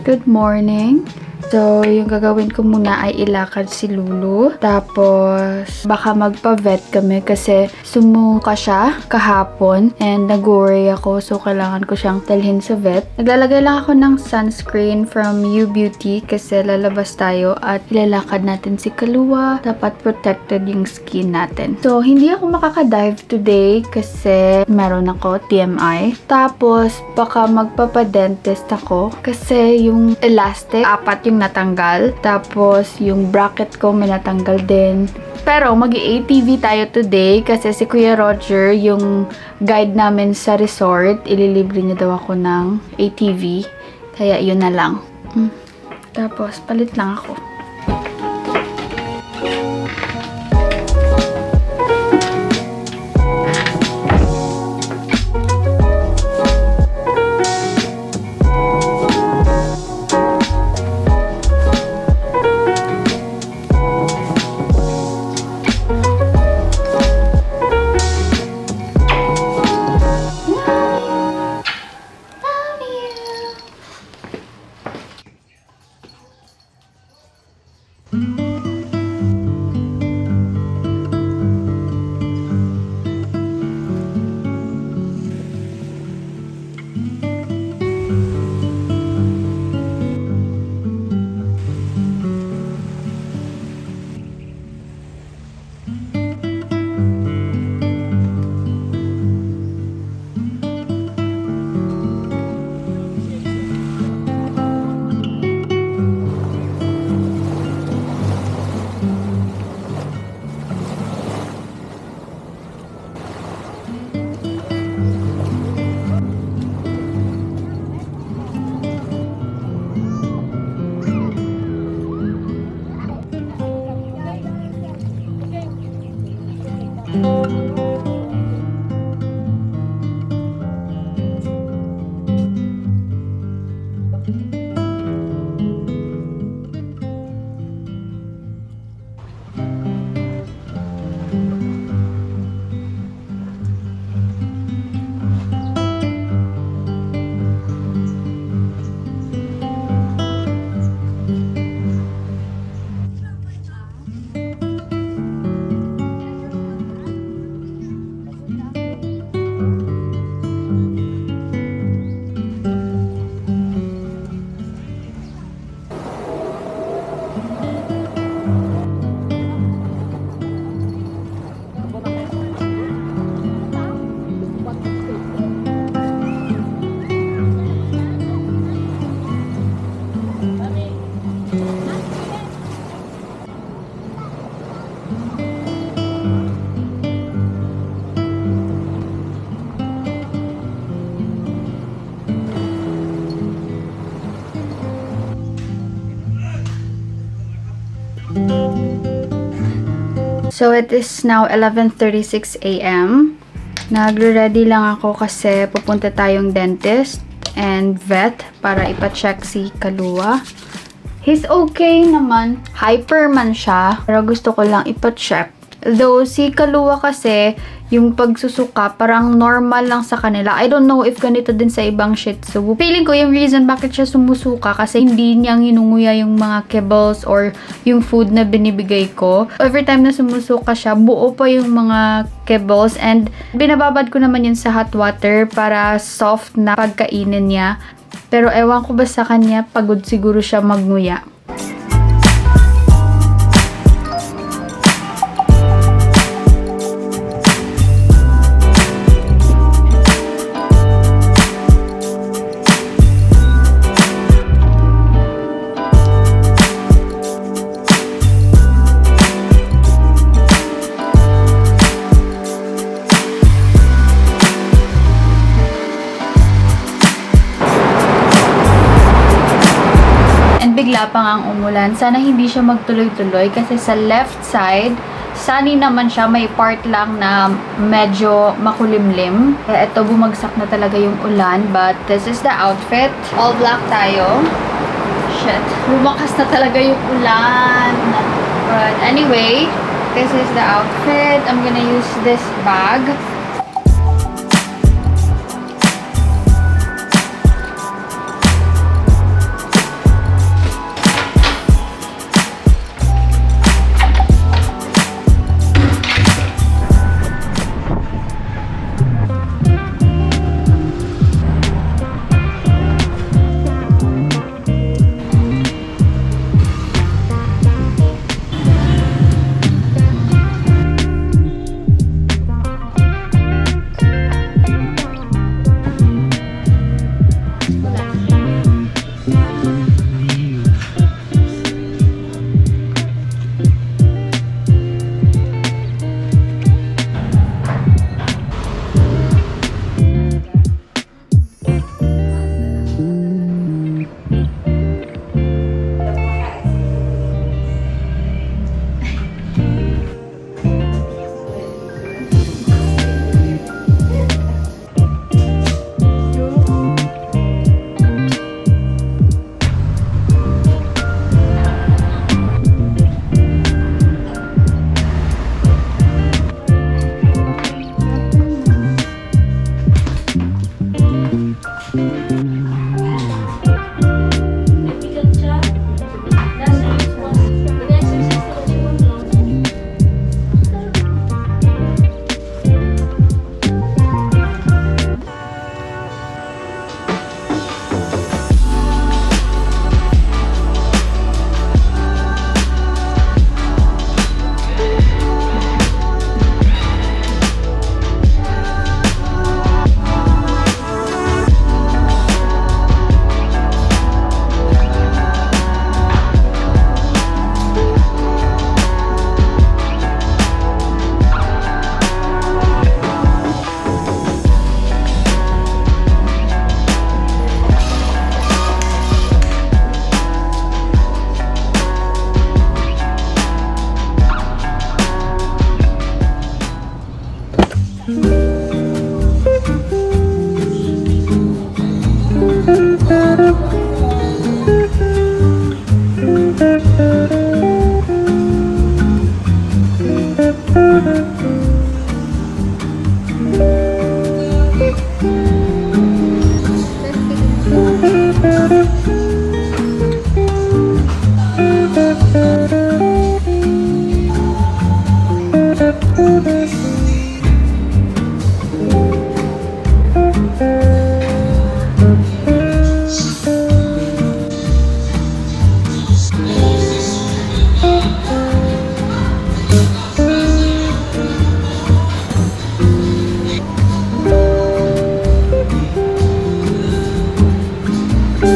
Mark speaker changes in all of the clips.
Speaker 1: Good morning! So, yung gagawin ko muna ay ilakad si Lulu. Tapos, baka magpa-vet kami kasi sumuka siya kahapon and nag-worry ako. So, kailangan ko siyang dalhin sa vet. Naglalagay lang ako ng sunscreen from U Beauty kasi lalabas tayo at ilalakad natin si Kalua. Dapat protected yung skin natin. So, hindi ako makaka-dive today kasi meron ako TMI. Tapos, baka magpapadentist ako kasi yung elastic, 4 yung natanggal. Tapos, yung bracket ko may natanggal din. Pero, mag-ATV tayo today kasi si Kuya Roger, yung guide namin sa resort, ililibre niya daw ako ng ATV. Kaya, yun na lang. Tapos, palit lang ako. So, it is now 11:36 AM. Nagre-ready lang ako kasi pupunta tayong dentist and vet para ipa-check si Kalua. He's okay naman. Hyper man siya. Pero gusto ko lang ipa-check. Though, si Kalua kasi, yung pagsusuka, parang normal lang sa kanila. I don't know if ganito din sa ibang Shih Tzu. Feeling ko yung reason bakit siya sumusuka kasi hindi niya nginunguya yung mga kibbles or yung food na binibigay ko. Every time na sumusuka siya, buo pa yung mga kibbles and binababad ko naman yun sa hot water para soft na pagkainin niya. Pero ewan ko ba sa kanya, pagod siguro siya magnguya. Bigla pa nga ang umulan. Sana hindi siya magtuloy-tuloy kasi sa left side, sunny naman siya. May part lang na medyo makulimlim. Kaya ito, bumagsak na talaga yung ulan. But this is the outfit. All black tayo. Shit. Bumakas na talaga yung ulan. But anyway, this is the outfit. I'm gonna use this bag.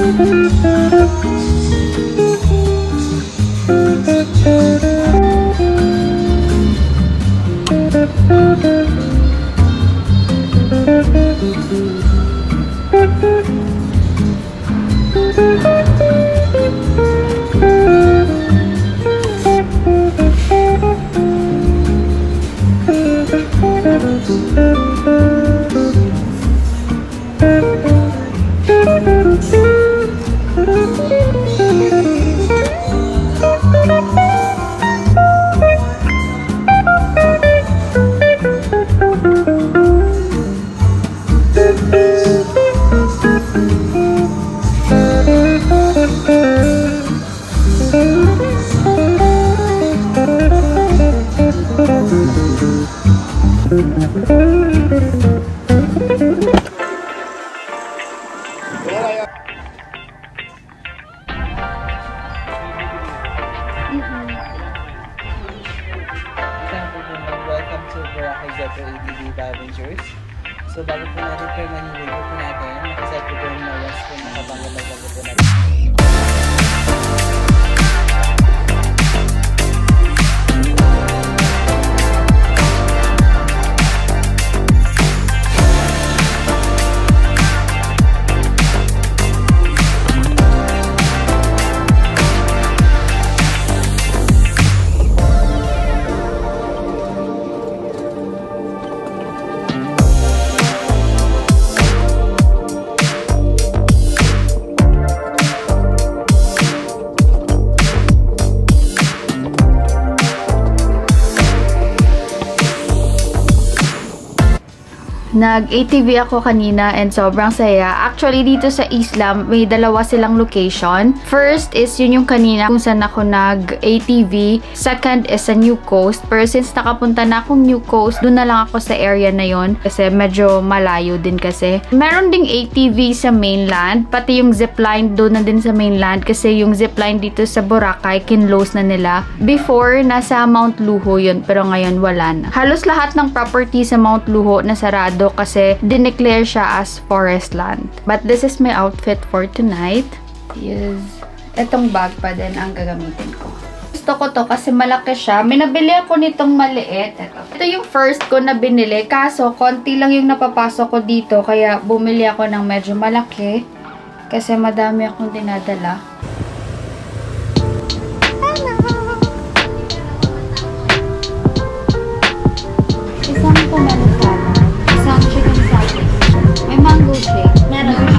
Speaker 2: Welcome to Boracay ATV Adventures. So bago po natin kayo maniligo po natin, nakaset po doon na was po nakabangga-bangga po natin.
Speaker 1: Nag-ATV ako kanina and sobrang saya. Actually, dito sa Islam, may dalawa silang location. First is yun yung kanina kung saan ako nag-ATV. Second is sa New Coast. Pero since nakapunta na akong New Coast, doon na lang ako sa area na yon kasi medyo malayo din kasi. Meron ding ATV sa mainland, pati yung zipline doon na din sa mainland kasi yung zipline dito sa Boracay, kinlose na nila. Before, nasa Mount Luho yun, pero ngayon wala na. Halos lahat ng property sa Mount Luho nasarado kasi dineclare siya as forest land. But this is my outfit for tonight. Yes. Itong bag pa din ang gagamitin ko. Gusto ko to kasi malaki siya. May nabili ako nitong maliit. Ito yung first ko na binili. Kaso, konti lang yung napapasok ko dito. Kaya bumili ako ng medyo malaki. Kasi madami akong dinadala. Isang pomelo salad. Isang chicken salad. May mango shake. Meron.